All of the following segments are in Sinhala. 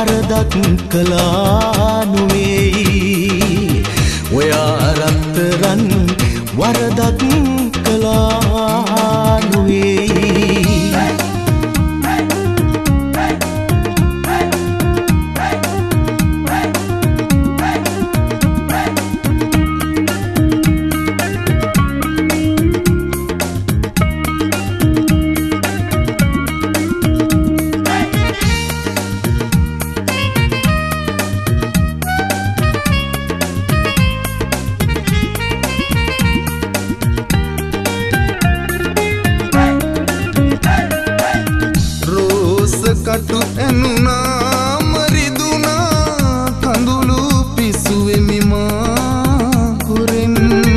වරදක් කළා නුවේයි ඔයා රත්තරන් වරදක් කළා නුවේයි කටු එනුනා මරිදුනා කඳුළු පිසුවෙමි මා කුරෙන්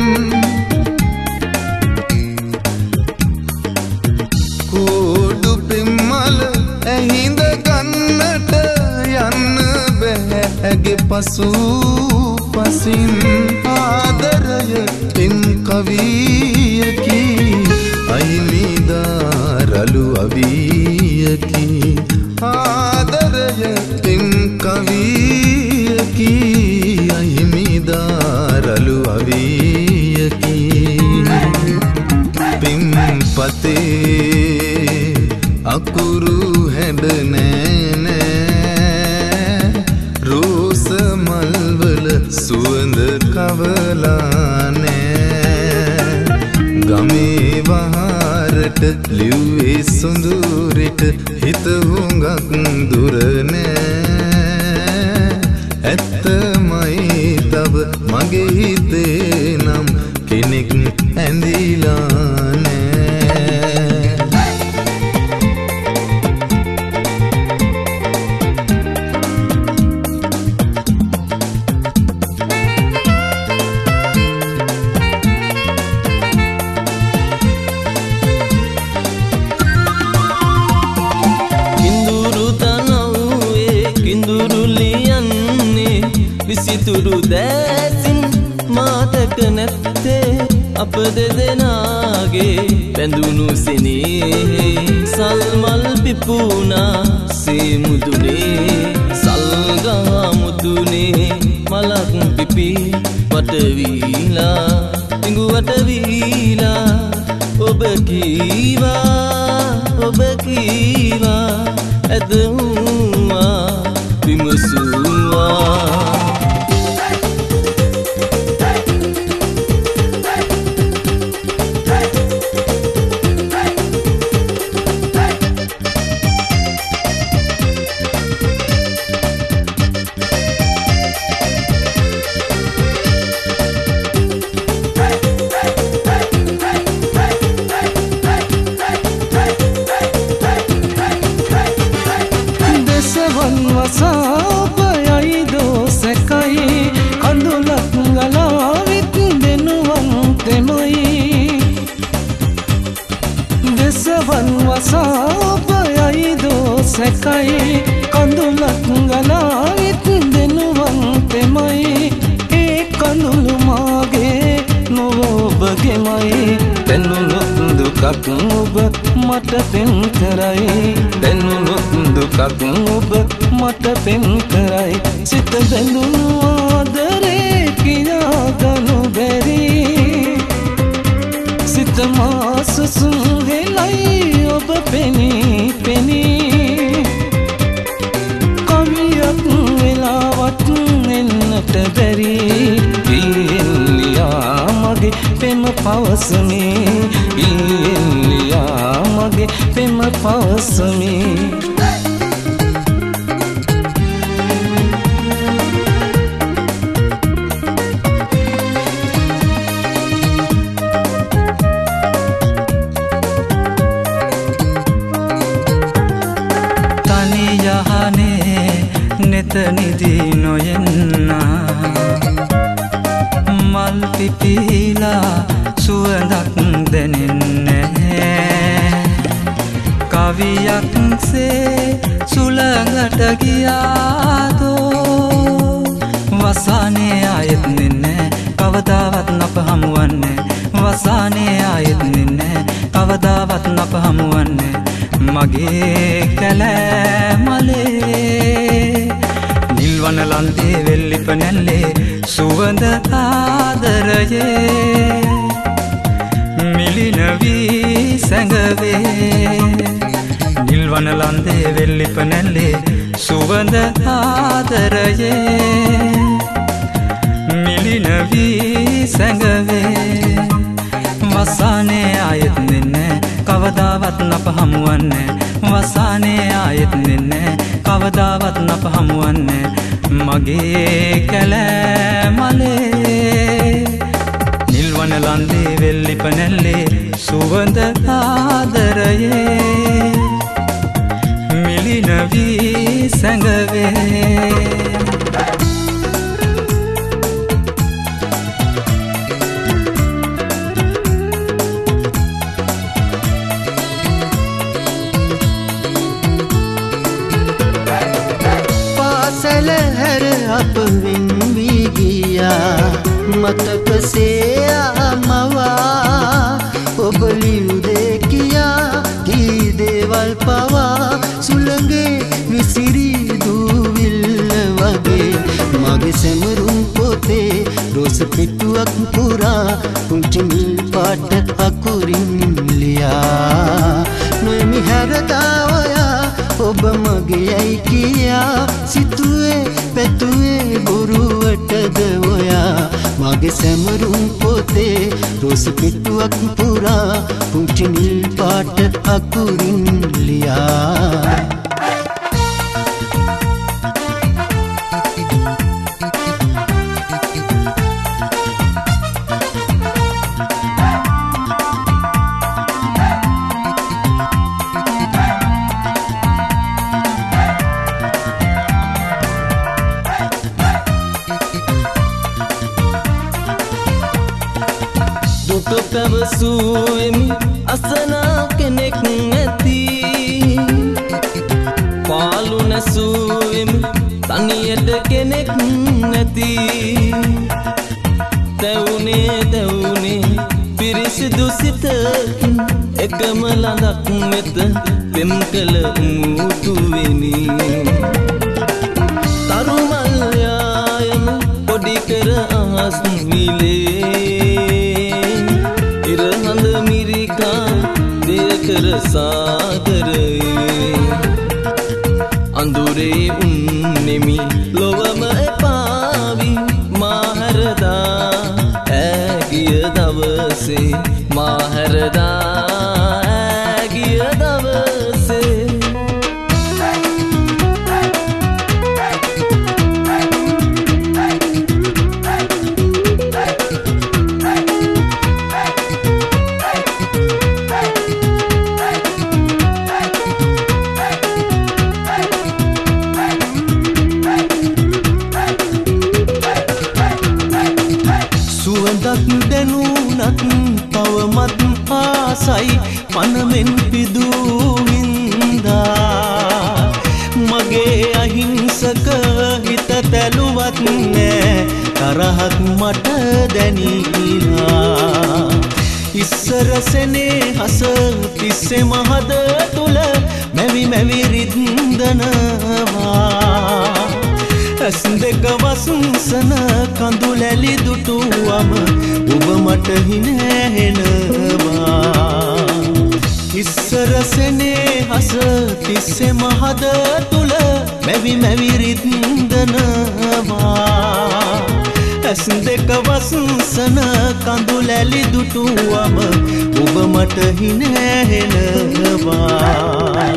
කෝඩු පෙම්මල ඇහිඳ ගන්නට යන්න බැහැගේ පසු පසින් ආදරය පෙම් කවියකි අයිමිදාරලු අවියකි ආදරය පෙම් කවියකි අහිමිදාරලු අවියකි පෙම් පතේ අකුරු හැඩ නෑ රෝස මල්වල සුවඳ කවලා නෑ ගමේ වහරට ලිව්වේ සුඳුරිට හිත හුඟක් දුර නෑ ඇත්තමයි තව මගේ හිතේ නම් කෙනෙක් ඇඳිලා නෑ විසිතුරු දැසින් මාතක නැත්තේ අප දෙදෙනාගේ බැඳුණු සෙනෙහි සල්මල් පිපුණා සේමුදුනේ සල්ගා මුදුනේ මලක් පිපි වටවීලා තිඟුවට වීලා ඔබ කීවා ඇදහුවා විමසුවා වසාපයයි දෝසකයි කඳුලක් ගලාවිත් දෙනුවන් තෙමයි දෙසවන් වසාපයයි දෝසකයි කඳුලක් ගලාවිත් දෙනුවන් තෙමයි ඒ කඳුළු මාගේ නොව ඔබගෙමයි දැනුණුත් දුකක් ඔබ මට පෙම් කරයි දැනුණුත් දුකක් ඔබ මට පෙම් කරයි සිත බැඳුණු ආදරේ කියාගනු බැරි සිත මා සුසුම් හෙලයි ඔබ පෙනී පෙනී කවියක් වෙලාවත් එන්නට බැරි ඉල්ලියා මගේ පෙම පවසමේ ඉල්ලියා මගේ පෙම පවසමේ නිදී නොයෙන්නා මල් පිපිලා සුවඳක් දැනෙන්නේ කවියක්සේ සුළඟට ගියාදෝ වසානේ ආයෙත් නෙන්නේ කවදාවත් අප හමුවන්නේ වසානේ ආයෙත් නෙන්නේ කවදාවත් අප හමුවන්නේ මගේ කැලෑ මලේ නිල්වන ලන්තේ වෙල්ලිප නැල්ලේ සුවඳ ආදරයේ මිලින වී සැඟවේ නිල්වන ලන්තේ වෙල්ලිප නැල්ලේ සුවඳ ආදරයේ මිලින වී සැඟවේ වසානේ ආයෙත් නෙන්නේ කවදාවත් අප හමුවන්නේ වසානේ ආයෙත් නෙන්නේ කවදාවත් අප හමුවන්නේ මගේ කැලෑමලේ නිල්වන ලන්දේ වෙල්ලිප නැල්ලේ සුවඳ ආදරයේ මිලින වී සැඟවේ අප වෙන්වී ගියා මතකසේ ආමවා ඔබ ලියුදේ කියා කී දේවල් පවා සුළඟේ විසිරී දූවිල්ල වගේ මගේ සැමරුම් පොතේ රෝස පිටුවක් පුරා පුංචි නිල් පාට අකුරින් ලියා නොයමි හැරදා ඔයා ඔබ මගේයි කියා සිතුවේ පැතුවේ බොරුවටද ඔයා මගේ සැමරුම් පොතේ රෝස පිටුවක් පුරා පුංචි නිල් පාට අකුරින් ලියා පැවසුවෙමි අසනා කෙනෙක් නැති පාලු නැසුවෙමි තනියට කෙනෙක් නැති තැවුනේ පිරිසිදු සිතකින් එකම ළඟක් වෙත පෙම් කළ මුතුවෙනි තරුමල් යායම පොඩි කර අහස් මිලේ ඉරහඳ මිරිකා දෙයකර සාගරයේ අඳුරේ උන්නෙමි ලොවම එපාවි මාහැරදා ඇගිය දවසේ මාහැරදා ඇගිය දවසේ තවමත් ආසයි පනමෙන් පිදුවින්දා මගේ අහිංසක හිත තැලුවත් නෑ තරහක් මට දැනීලා ඉස්සර සෙනෙහස තිස්සේ මහද තුල මැවි මැවි රිද්දනවා ඇස් දෙක වසුන්සන කඳුලැලි දුටුවම ඔබ මට හිනැහෙනවා ඉස්සර සෙනෙහස තිස්සේ මහද තුල මැවි මැවි රිද්දනවා ඇස් දෙක වසුන්සන කඳුලැලි දුටුවම ඔබ මට හිනැහෙනවා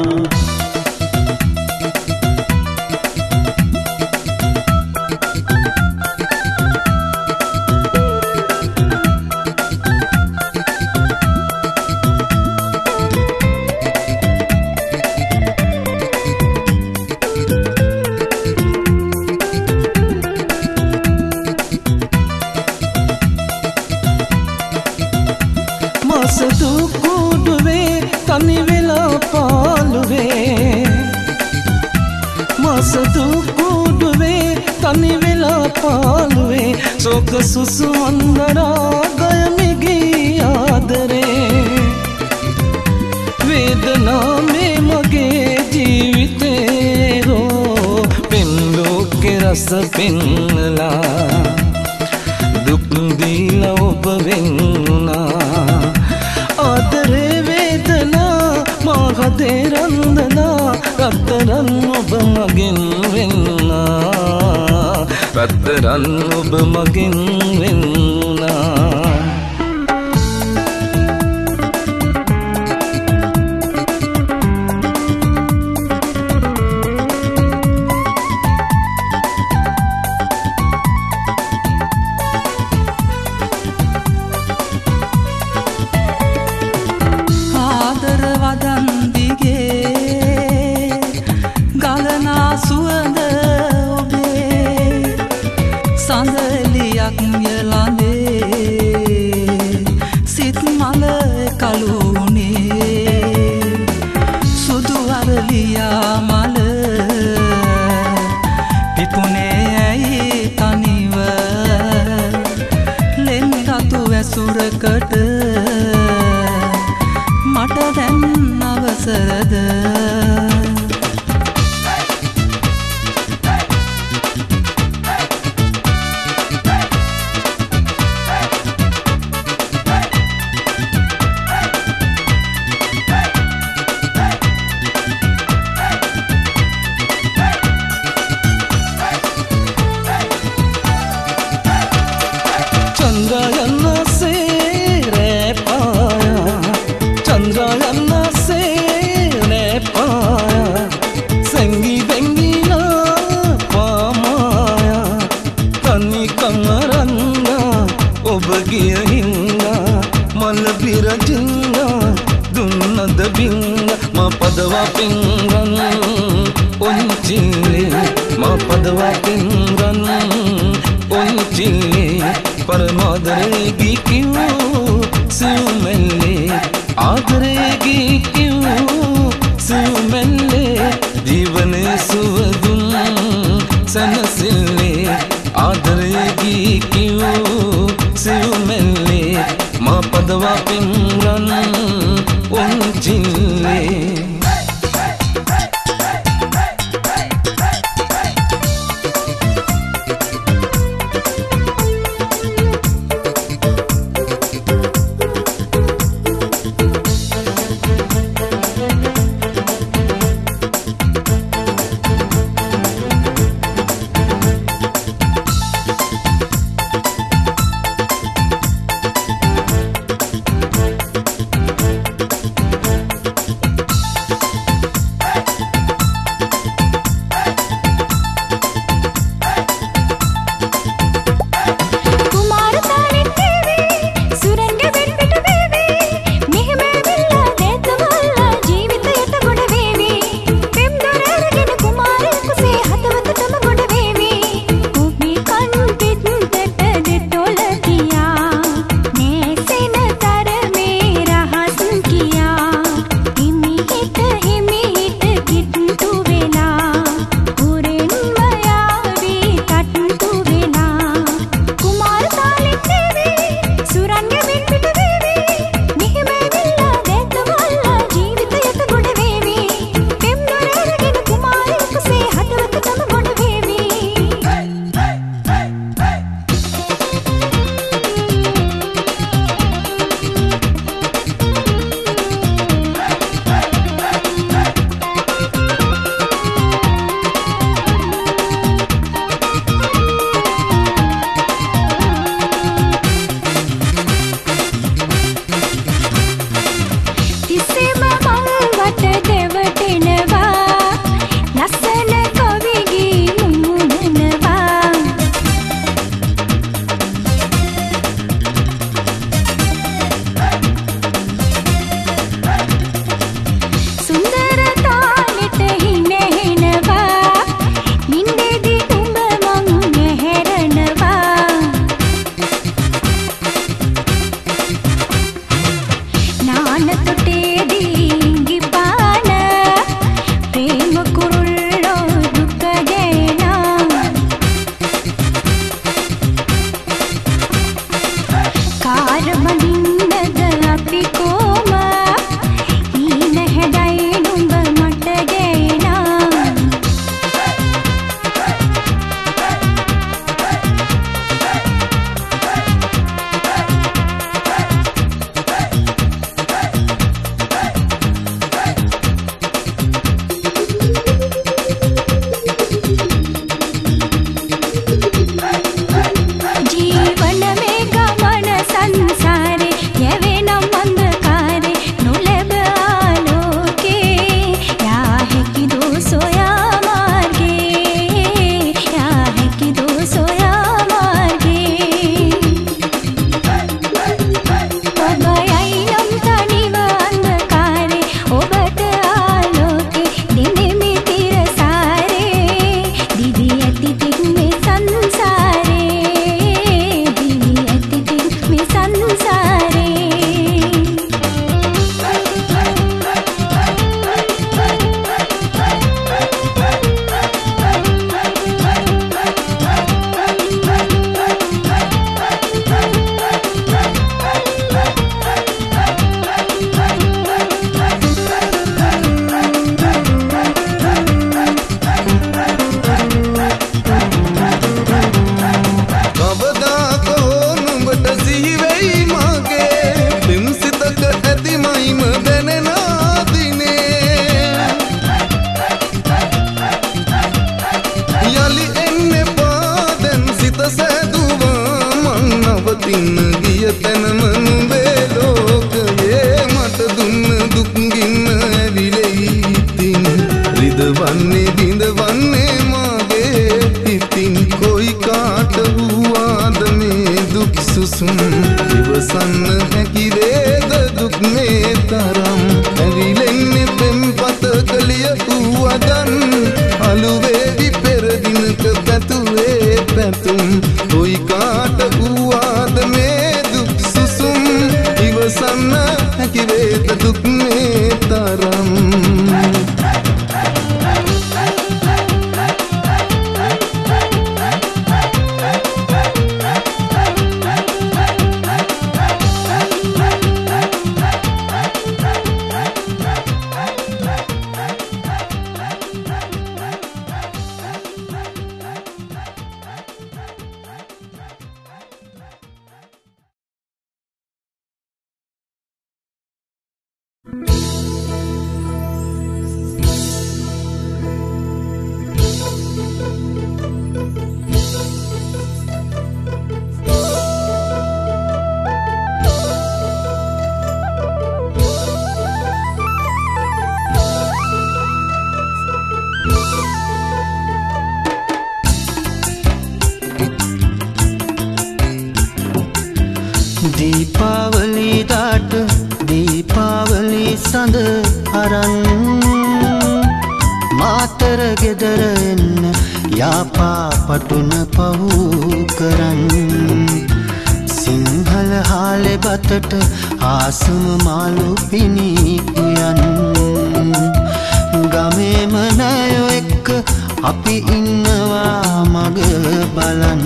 සෝක සුසු වන්දනා ගයමිගී ආදරේ වේදනා මේ මගේ ජීවිතේ රෝ පෙම් ලෝකෙ රස පෙන්නලා දුක් දීලා ඔබ වෙන්නා ආදරේ වේදනා මාහදේ රන්දනා රත්තරන් ඔබ මගෙන් වෙන්නා රත්තරන් ඔබ මගෙන් වෙන්නා සුරකට මට දැන් අවසරද padwa pingran uncile ma padwa pingran uncile परमादरेगी क्यों सुमले आदरेगी क्यों सुमले जीवन सुवदुम सनसिले आदरेगी क्यों सुमले माँ पदवा पिंगरन उंचिले විඳවන්නේ විඳවන්නේ මාගේ හිතින් කොයි කාට වූවාද මේ දුක් සුසුම් ඉවසන්න හැකි වේද දුක් මේ තරම් ඇවිලෙන්නේ පෙම්පත කලිය වූවදන් අලුවේවි පෙර දිනක පැතුවේ පැතුම් කොයි කාට වූවාද මේ දුක් සුසුම් ඉවසන්න හැකි වේද දුක් මේ තරම් දීපාවලි දාට දීපාවලි සඳ අරන් මාතර ගෙදර එන්න යාපා පටුන පහු කරන් සිංහල හාලෙ බතට ආසම මාළු පිණිපුයන් ගමේම නයෝ එක්ක අපි ඉන්නවා මග බලන්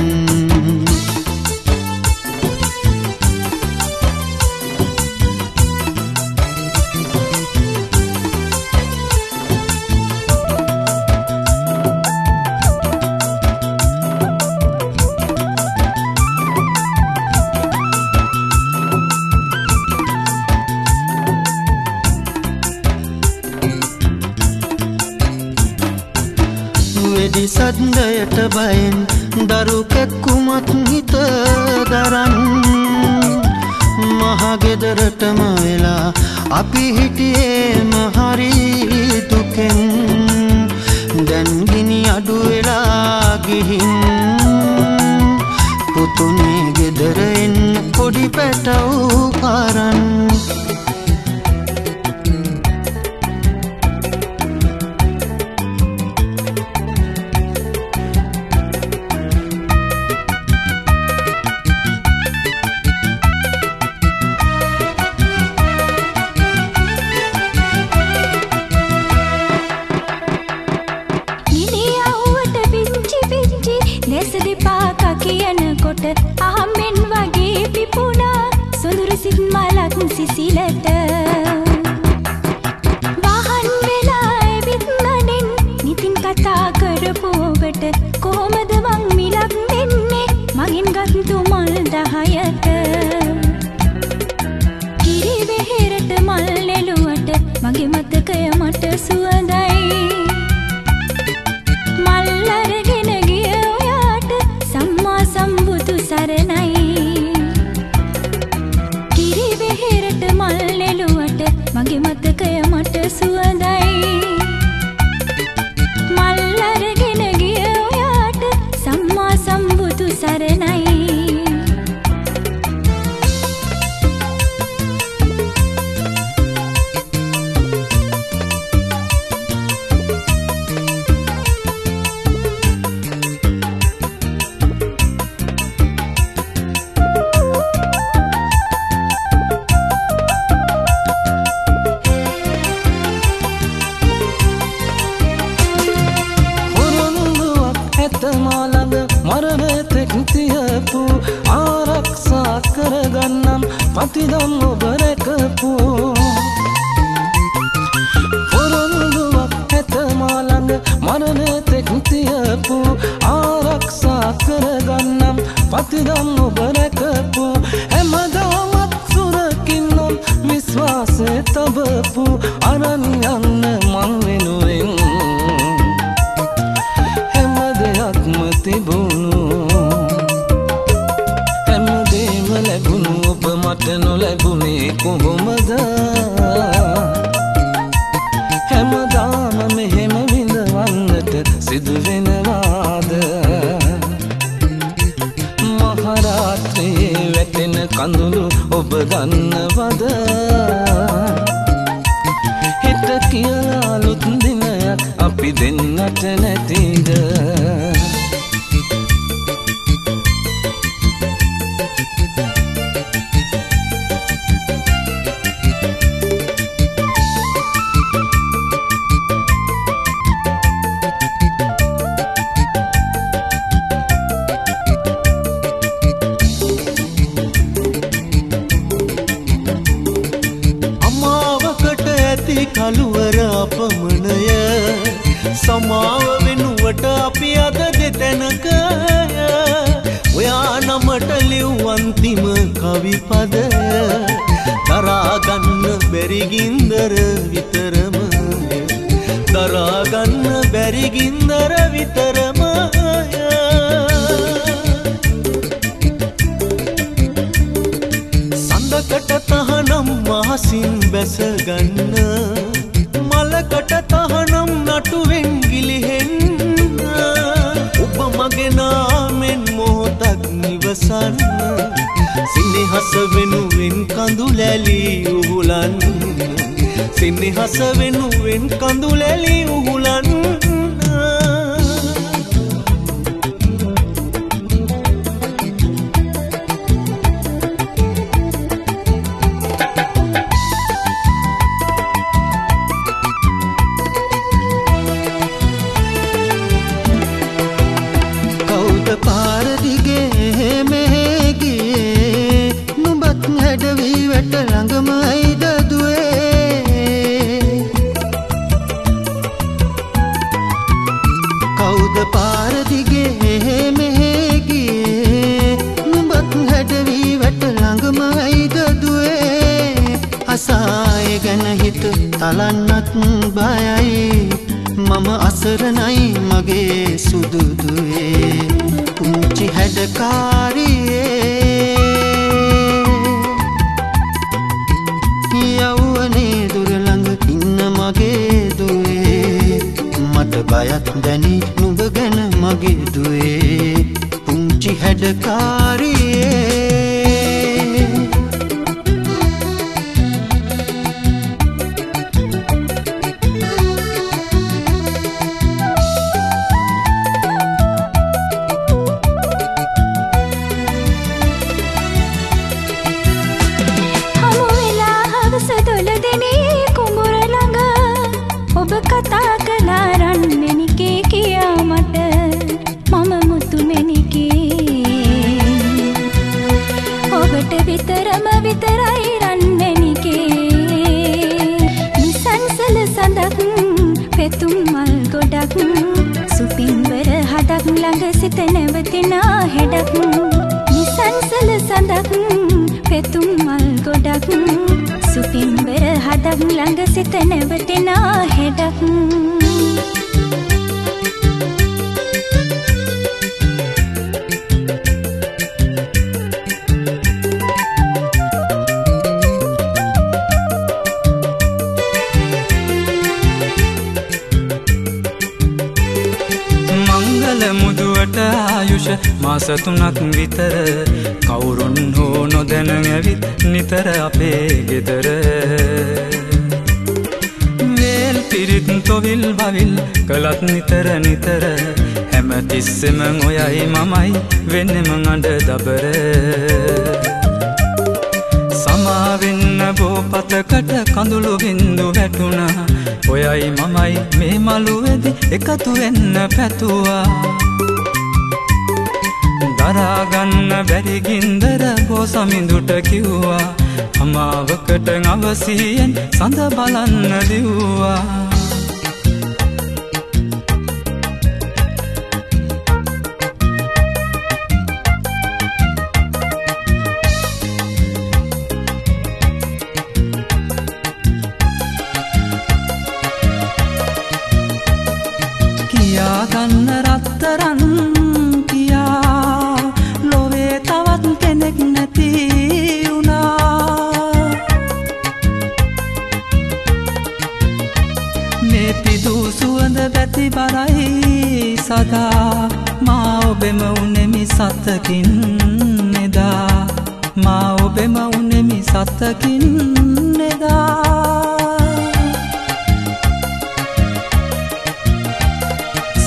සද්දයට බයෙන් දරු කැක්කුමත් හිත දරන් මහගෙදරටම වෙලා අපි හිටියේම හරි දුකෙන් දැන් ගිනි අඩු වෙලා ගිහින් පුතුනේ ගෙදර එන්න පොඩි පැටව් අරන් සිසිලට වහන් වෙලා ඇවිත් නඩෙන් නිතින් කතා කරපු ඔබට කොහොමද මං මිලක් දෙන්නේ මගෙන් ගත්තු මල් 10ට කිරි වෙහෙරට මල් නෙළුවට මගේ මතකය මට සුවඳයි මල් අරගෙන ගිය ඔයාට සම්මා සම්බුදු සරණයි මල් නෙළුවට මගේ මතකය මට සුවඳයි මල් අරගෙන ගිය ඔයාට සම්මා සම්බුදු සරණයි ආරක්ෂා කරගන්නම් පතිදම් ඔබ රැකපු පොරොන්දුවක් ඇත මා ළඟ මරණතෙක් තියපු ආරක්ෂා කරගන්නම් පතිදම් ඔබ රැකපු හැමදාමත් සුරකින්නම් විශ්වාසය තබපු අරන් යන්න මං වෙනුවෙන් හැම දෙයක්ම තිබුණු මට නොලැබුණේ කොහොමද හැමදාම මෙහෙම හිත නැතිද කළුවර අපමණය සමාව වෙනුවට අපි අද දෙතැනක ඔයා නමට ලිව් අන්තිම කවි පදය දරාගන්න බැරි ගින්දර විතරම දරාගන්න බැරි ගින්දර විතරම සඳකට තහනම් මහසින් බැසගන්න මලකට තහනම් නටුවෙන් ගිලිහෙන්න ඔබ මගේ නාමෙන් මොහොතක් නිවසන්න සිනහස වෙනුවෙන් කඳුලැලි උහුලන්න සිනහස වෙනුවෙන් කඳුලැලි උහුලන්න තලන්නත් බයයි මම අසරණයි මගේ සුදුදුවේ පුංචි හැඩකාරියේ යවුවනේ දුර ළඟ ඉන්න මගේ දුවේ මට බයක් දැනි නුඹ ගැන මගේ දුවේ පුංචි හැඩකාරියේ කතා කළා රන්මැණිකේ කියා මට මම මුතුමැණිකේ ඔබට විතරම විතරයි රන්මැණිකේ නිසංසල සඳක් පෙතුම් මල් ගොඩක් සුපින්වර හදක් ළඟ සිට නැවතින හෙඩක් නිසංසල සඳක් පෙතුම් මල් ගොඩක් සුපින්වර හදක් ළඟ සිට නැවතින හෙඩක් මංගල මුදුවට ආයුෂ මාස 3ක් විතර කවුරුන් හෝ නොදැන ඇවිත් නිතර අපේ ගෙදර වේල් පිරිත් තොවිල් බවිල් කළත් නිතර නිතර හැමතිස්සෙම ඔයයි මමයි වෙන්නෙම අඬ දබර සමාවෙන්න බෝපතකට කඳුළු බින්දු වැටුණා ඔයයි මමයි මේ මළුවේදී එකතු වෙන්න පැතුවා දරාගන්න බැරි ගින්දර බෝසමිඳුට කිව්වා අමාවකට අවසියෙන් සඳ බලන්න දිව්වා කියා ගන්න රත්තරන් කියා ලොවේ තවත් කෙනෙක් නැති වුණා මේ පිදු සුවඳ බැති බරයි සදා මා ඔබෙම උනේමි සතකින් නෙදා මා ඔබෙම උනේමි සතකින් නෙදා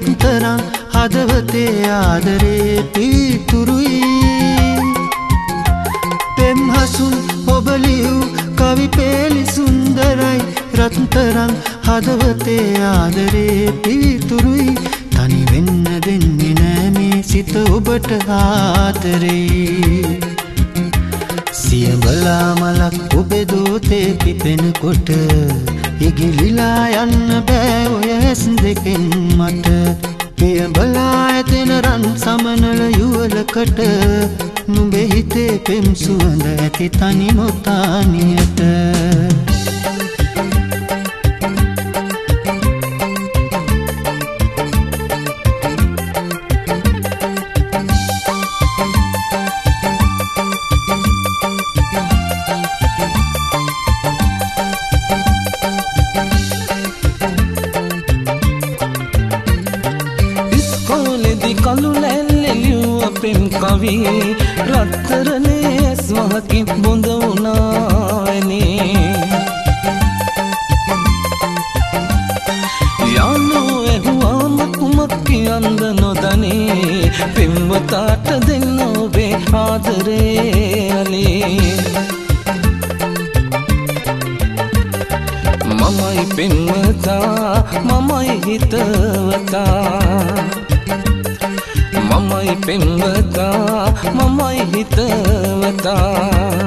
රත්තරන් හදවතේ ආදරේ පිතුරුයි පෙම්හසුන් ඔබ ලියූ කවි පෙළි සුන්දරයි රත්තරන් හදවතේ ආදරේ පිතුරුයි තනි වෙන්න දෙන්නේ නෑ මේ සිත ඔබට ආදරේ සියඹලා මලක් ඔබේ දෝතේ පිපෙනකොට ඉගිලිලා යන්න බෑ ඔය ඇස් දෙකෙන් මට පියඹලා ඇතෙන රන් සමනල යුවලකට නුඹේ හිතේ පෙම් සුවඳ ඇති තනි නොතානියට කවි රත්තරනේ ඇස් වහකින් බොඳ වුණානේ යාළුවෝ ඇහුවාම කුමක් කියන්ද නොදනේ පෙම්වතාට දෙන්න ඔබේ ආදරේ අනේ මමයි පෙම්වතා මමයි හිතවතා මමයි පෙම්වතා මමයි හිතවතා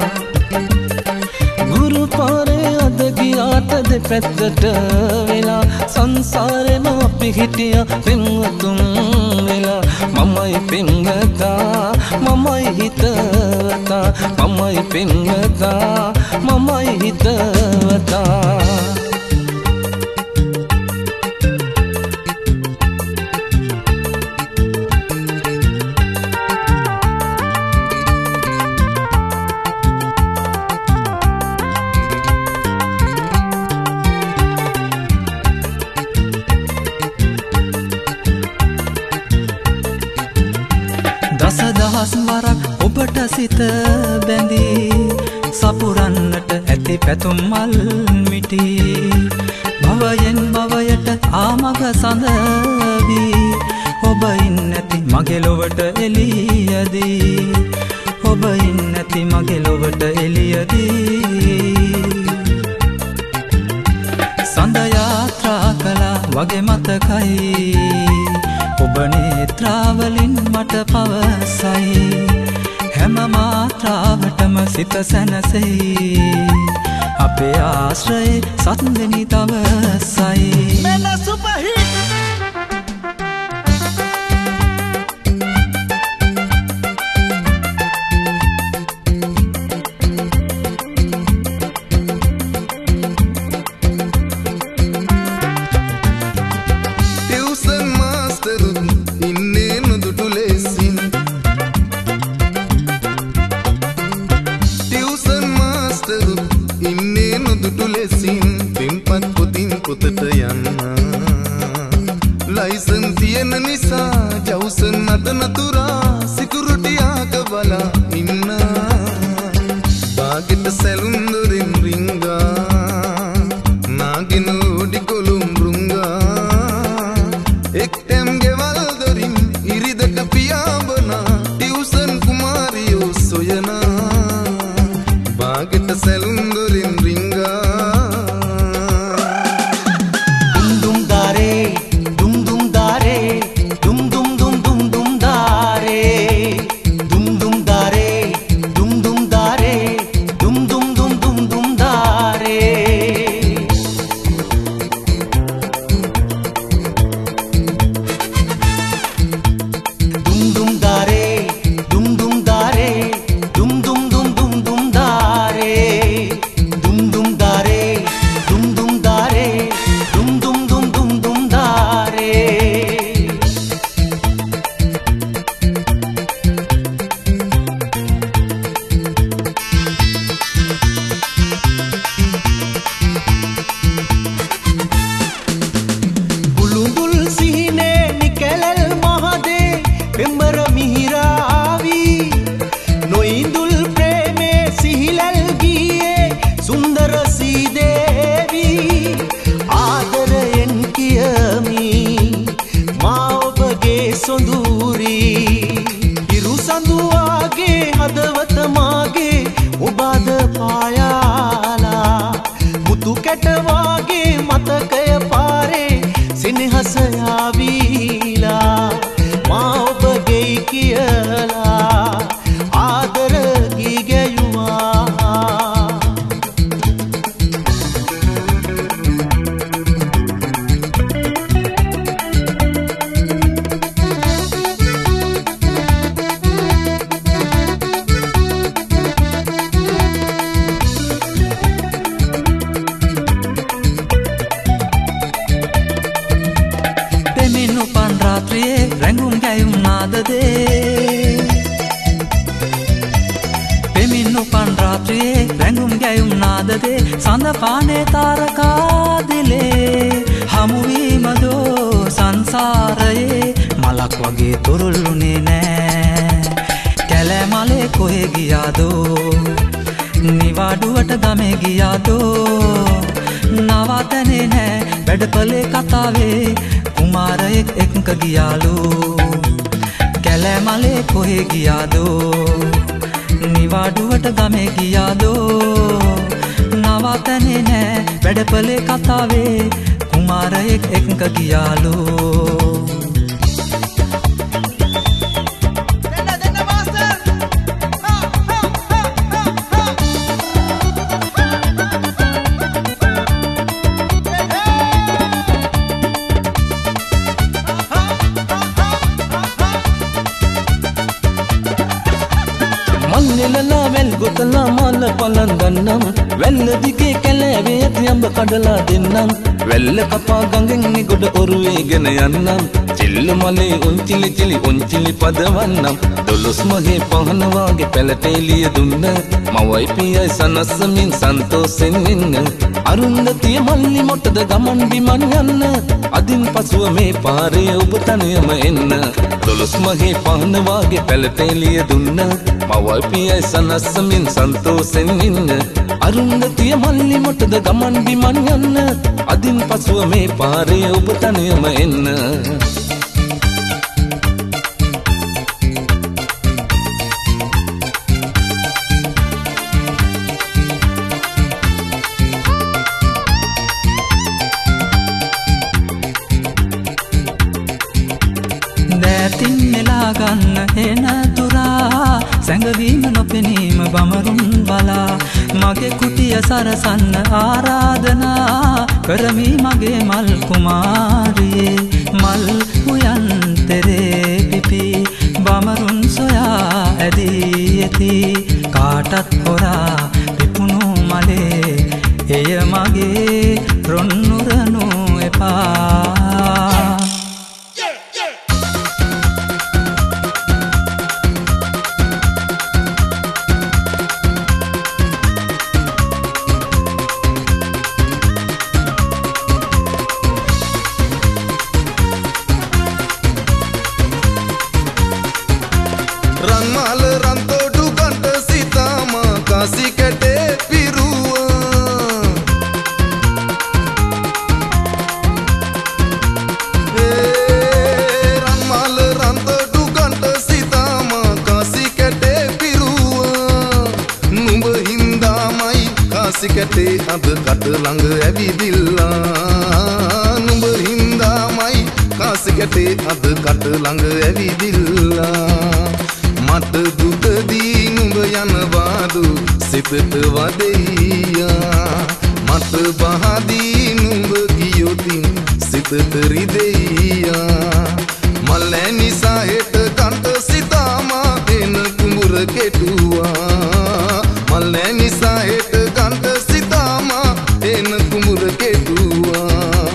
ගුරු පාරේ අද ගියාට දෙපැත්තට වෙලා සංසාරේ නොපි හිටිය පෙම්වතුන් වෙලා මමයි පෙම්වතා මමයි හිතවතා මමයි පෙම්වතා මමයි හිතවතා දසදහස් වරක් ඔබට සිත බැඳී සපුරන්නට ඇති පැතුම් මල් මිටි භවයෙන් භවයට ආමග සඳවී ඔබ ඉන්නැති මගේ ලොවට එළියදී ඔබ ඉන්නැති මගේ ලොවට එළියදී සඳ යාත්‍රා කළා වගේ මතකයි ඔබ නේත්‍රාවලින් මට පවසයි හැම මාත්‍රාවටම සිත සැනසෙයි අපේ ආශ්‍රයේ සත්දෙනි තවසයි මෙන්න සුපර්හිට් පන් රාත්‍රියේ රැඟුම් ගැයුම් නාදදේ පෙමින් උපන් රාත්‍රියේ රැඟුම් ගැයුම් නාදදේ සඳ පානේ තාරකා දිලේ හමුවීමදෝ සංසාරයේ මලක් වගේ තුරුල්ලුනේ නෑ කැලෑ මලේ කොහෙ ගියාදෝ නිවාඩුවට ගමේ ගියාදෝ නවතනේ නෑ වැඩපලේ කතාවේ කුමාරයෙක් එක්ක ගියාලු කැලෑ මලේ කොහෙ ගියාදෝ නිවාඩුවට ගමේ ගියාදෝ නවතනේ නෑ වැඩපලේ කතාවේ කුමාරයෙක් එක්ක ගියාලු මල්නෙලලා වැල් ගොතලා මල පලඳන්නම් වැල්ල දිගේ කැලෑවේ ඇති අඹ කඩලා දෙන්නම් වැල්ල කපා ගඟෙන් නිගොඩ ඔරුවේගෙන යන්නම් චිල්ල මලේ උන්චිලි පදවන්නම් දොළොස් මගේ පහන වාගේ පැලට එළිය දුන්න මවයි පියයි සනස්සමින් සන්තෝසෙන් ඉන්න අරුන්දතිය මල්ලි මොටද ගමන් බිමන් යන්න අදින් පසුව මේ පාරේ ඔබ තනියම එන්න දොළොස් මගේ පහන වාගේ පැලට එළිය දුන්න මවයි පියයි සනස්සමින් සන්තෝසෙන් ඉන්න අරුන්දතිය මල්ලි මොටද ගමන් බිමන් යන්න අදින් පසුව මේ පාරේ ඔබ තනියම එන්න දැතින් නෙලා ගන්න එන තුරා සැඟවීම නොපෙනීම බමරුන් බලා මගේ කුටිය සරසන්න ආරාධනා කරමි මගේ මල් කුමාරියේ මල් උයන් තෙරේ පිපි බමරුන් සොයා ඇදී ඇති කාටත් හොරා පිපුණු මලේ එය මගේ රොන්නුරනු එපා කැටේ අද කට ළඟ ඇවිදිල්ලා නුඹ හින්දාමයි කාසි කැටේ අද කට ළඟ ඇවිදිල්ලා මට දුකදී නුඹ යනවාදු සිතට වදෙයියා මට බහදී නුඹ ගියොතින් සිතට රිදෙයියා මල්ලෑ නිසා හෙට කන්ට සිතාමා එන කුඹුර කෙටුවා මල්ලෑ නිසා හෙට කන්ට සිතාමා එන කුඹුර කෙටුවා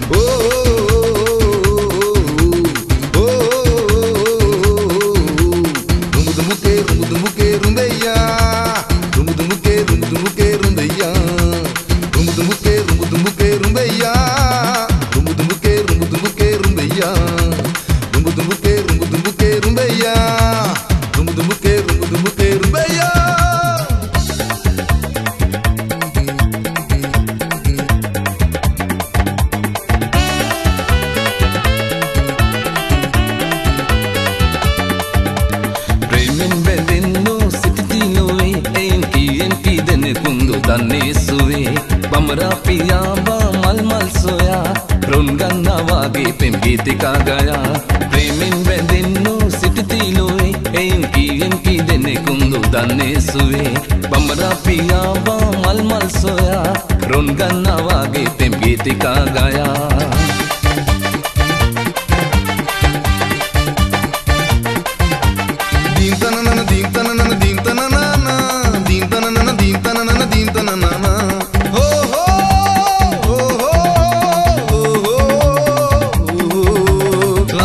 ගීතිකා ගයා ප්‍රේමෙන් බැඳෙන්නු සිටිතිලෝයි එයින් කීයෙන් කී දෙනෙකුඳු දන්නේ සුවේ බඹරා පියාවා මල් මල් සොයා රොන් ගන්නා වාගේ පෙම් ගීතිකා ගයා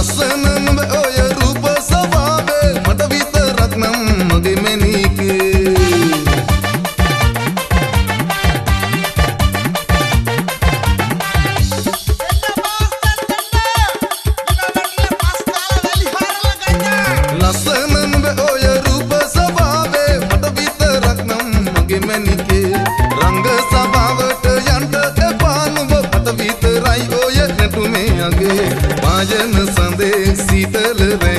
ලස්සන නුඹ ඔය රූප ස්වභාවේ මට විතරක් නම් මගේ මැනිකේ ලස්සන නුඹ ඔය රූප ස්වභාවේ මට විතරක් නම් මගේ මැනිකේ රංග ස්වභාවට යන්න එපා නුඹ මට විතරයි ඔය නැටුමේ අගේ පායන සඳේ සීතල